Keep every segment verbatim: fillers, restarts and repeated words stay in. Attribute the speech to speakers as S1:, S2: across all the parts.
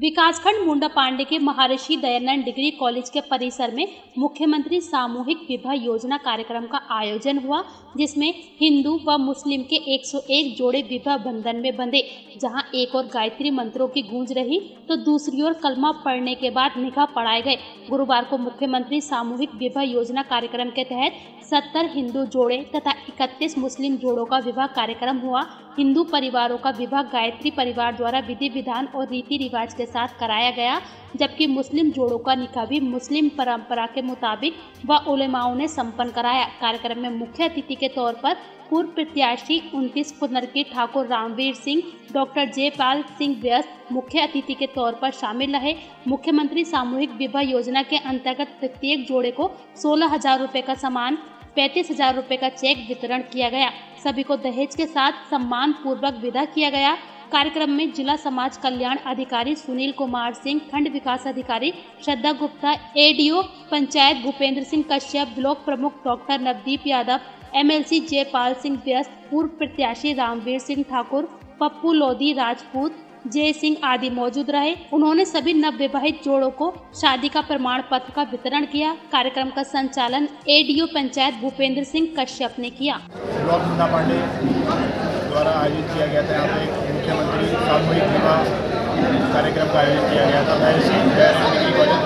S1: विकासखंड मुंडा पांडे के महर्षि Dayanand degree college के परिसर में मुख्यमंत्री सामूहिक विवाह योजना कार्यक्रम का आयोजन हुआ, जिसमें हिंदू व मुस्लिम के एक सौ एक जोड़े विवाह बंधन में बंधे। जहां एक और गायत्री मंत्रों की गूंज रही तो दूसरी ओर कलमा पढ़ने के बाद निकाह पढ़ाए गए। गुरुवार को मुख्यमंत्री सामूहिक विवाह योजना कार्यक्रम के तहत सत्तर हिंदू जोड़े तथा इकतीस मुस्लिम जोड़ों का विवाह कार्यक्रम हुआ। हिंदू परिवारों का विवाह गायत्री परिवार द्वारा विधि विधान और रीति रिवाज के साथ कराया गया, जबकि मुस्लिम जोड़ों का निकाह भी मुस्लिम परंपरा के मुताबिक व उलेमाओं ने संपन्न कराया। कार्यक्रम में मुख्य अतिथि के तौर पर पूर्व प्रत्याशी उनतीस कुनर के ठाकुर रामवीर सिंह, डॉक्टर जयपाल सिंह व्यस्त मुख्य अतिथि के तौर पर शामिल रहे। मुख्यमंत्री सामूहिक विवाह योजना के अंतर्गत प्रत्येक जोड़े को सोलह हजार रुपये का सामान, पैंतीस हजार रुपये का चेक वितरण किया गया। सभी को दहेज के साथ सम्मान पूर्वक विदा किया गया। कार्यक्रम में जिला समाज कल्याण अधिकारी सुनील कुमार सिंह, खंड विकास अधिकारी श्रद्धा गुप्ता, एडीओ पंचायत भूपेंद्र सिंह कश्यप, ब्लॉक प्रमुख डॉक्टर नवदीप यादव, एमएलसी जयपाल सिंह व्यस्त, पूर्व प्रत्याशी रामवीर सिंह ठाकुर, पप्पू लोधी राजपूत, जय सिंह आदि मौजूद रहे। उन्होंने सभी नवविवाहित जोड़ों को शादी का प्रमाण पत्र का वितरण किया। कार्यक्रम का संचालन एडीओ पंचायत भूपेंद्र सिंह कश्यप ने किया।
S2: ब्लॉक मुंडा पांडे द्वारा आयोजित किया गया था। यहाँ पे मुख्यमंत्री सामूहिक विवाह कार्यक्रम का आयोजन किया गया था। महर्षि दयानंद डिग्री कॉलेज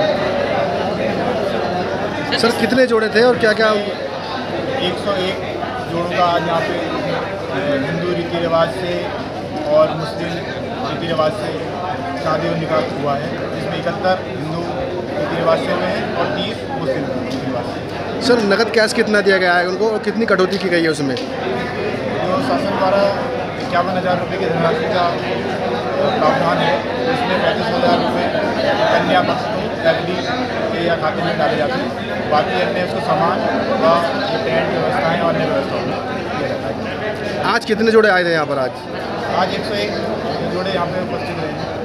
S2: बता।
S3: सर कितने जोड़े थे और क्या क्या?
S2: एक सौ एक जोड़ों का आज यहाँ पे हिंदू रीति रिवाज से और मुस्लिम रीति रिवाज से शादी और निकाह हुआ है, जिसमें इकहत्तर हिंदू रीति रिवाज से हुए हैं और तीस मुस्लिम रीति रिवाज से।
S3: सर नकद कैश कितना दिया गया है उनको और कितनी कटौती की गई है उसमें?
S2: जो शासन द्वारा इक्यावन हज़ार रुपये की धनराशि का प्रावधान है, उसमें पैंतीस हज़ार रुपये कन्या पक्ष को एफ डी के या खाते में डाले जाते हैं। बाकी अन्य उसको सामान व टेंट व्यवस्थाएँ और अन्य व्यवस्थाओं में किया जाता है।
S3: आज कितने जोड़े आए थे यहाँ पर? आज
S2: आज एक सौ एक जोड़े यहाँ पे उपस्थित रहे हैं।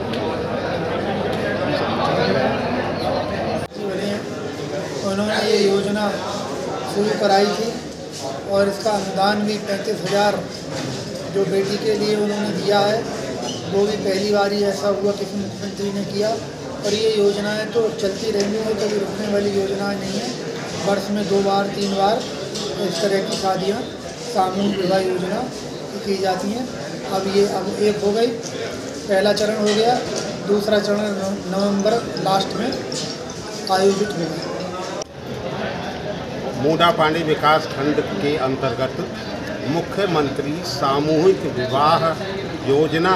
S4: उन्होंने ये योजना शुरू कराई थी और इसका अनुदान भी पैंतीस हज़ार जो बेटी के लिए उन्होंने दिया है, वो भी पहली बार ही ऐसा हुआ कि मुख्यमंत्री ने किया। और ये योजनाएं तो चलती रहेंगी, वो कभी रुकने वाली योजनाएं नहीं है। वर्ष में दो बार तीन बार इस तरह की शादियाँ सामूहिक विवाह योजना की जाती हैं। अब ये अब एक हो गई, पहला चरण हो गया, दूसरा चरण नवंबर लास्ट में आयोजित होगा।
S5: मुंडा पांडे विकास खंड के अंतर्गत मुख्यमंत्री सामूहिक विवाह योजना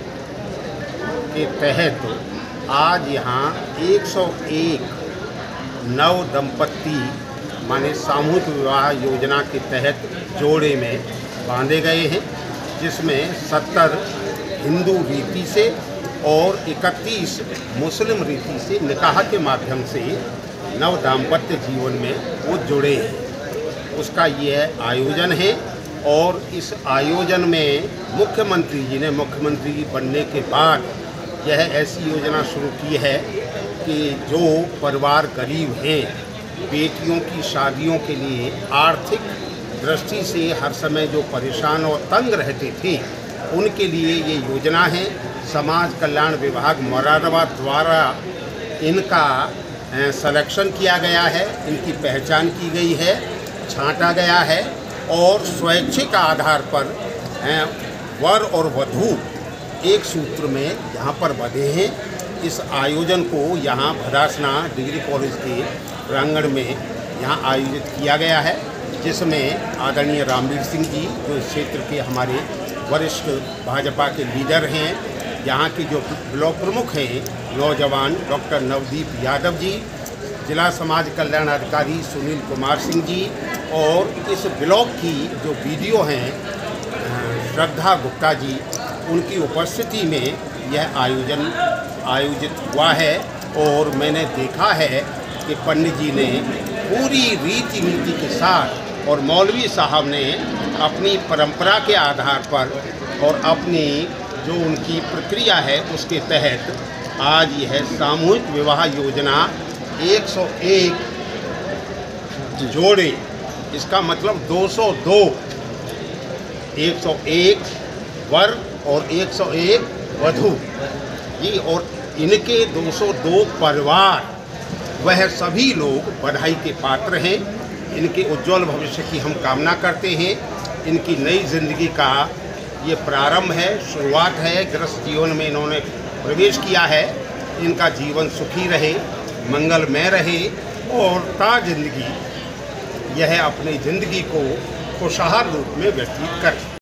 S5: के तहत आज यहाँ एक सौ एक नव दंपत्ति माने सामूहिक विवाह योजना के तहत जोड़े में बांधे गए हैं, जिसमें सत्तर हिंदू रीति से और इकतीस मुस्लिम रीति से निकाह के माध्यम से नव दाम्पत्य जीवन में वो जुड़े हैं। उसका यह आयोजन है और इस आयोजन में मुख्यमंत्री जी ने मुख्यमंत्री बनने के बाद यह ऐसी योजना शुरू की है कि जो परिवार गरीब हैं, बेटियों की शादियों के लिए आर्थिक दृष्टि से हर समय जो परेशान और तंग रहते थे, उनके लिए ये योजना है। समाज कल्याण विभाग मुरादाबाद द्वारा इनका सिलेक्शन किया गया है, इनकी पहचान की गई है, छांटा गया है और स्वैच्छिक आधार पर वर और वधू एक सूत्र में यहाँ पर बंधे हैं। इस आयोजन को यहाँ भदासना डिग्री कॉलेज के प्रांगण में यहाँ आयोजित किया गया है, जिसमें आदरणीय रामवीर सिंह जी जो इस क्षेत्र के हमारे वरिष्ठ भाजपा के लीडर हैं, यहाँ के जो ब्लॉक प्रमुख हैं नौजवान डॉक्टर नवदीप यादव जी, जिला समाज कल्याण अधिकारी सुनील कुमार सिंह जी और इस ब्लॉक की जो वीडियो हैं श्रद्धा गुप्ता जी, उनकी उपस्थिति में यह आयोजन आयोजित हुआ है। और मैंने देखा है कि पंडित जी ने पूरी रीति नीति के साथ और मौलवी साहब ने अपनी परंपरा के आधार पर और अपनी जो उनकी प्रक्रिया है उसके तहत आज यह सामूहिक विवाह योजना एक सौ एक जोड़े, इसका मतलब दो सौ दो, एक सौ एक वर और एक सौ एक वधू, जी, और इनके दो सौ दो परिवार वह सभी लोग बधाई के पात्र हैं। इनके उज्जवल भविष्य की हम कामना करते हैं। इनकी नई जिंदगी का ये प्रारंभ है, शुरुआत है। गृहस्थ जीवन में इन्होंने प्रवेश किया है। इनका जीवन सुखी रहे, मंगलमय रहे और ता जिंदगी यह अपनी ज़िंदगी को खुशहाल रूप में व्यतीत करें।